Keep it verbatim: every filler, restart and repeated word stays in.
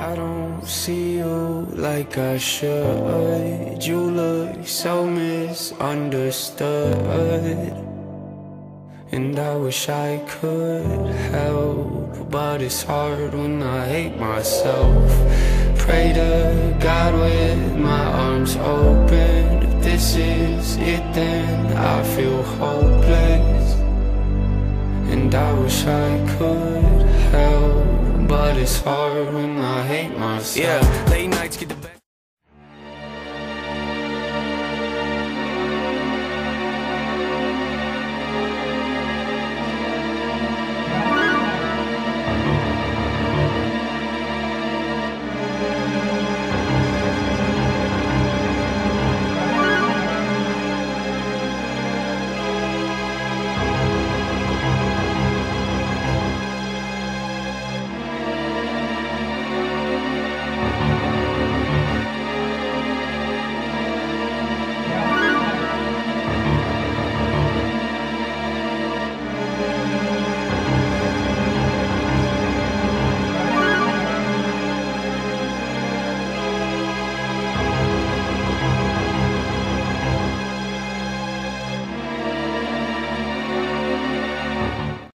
I don't see you like I should. You look so misunderstood, and I wish I could help, but it's hard when I hate myself. Pray to God with my arms open. If this is it, then I feel hopeless, and I wish I could help, but it's hard when I hate myself. Yeah, late nights get the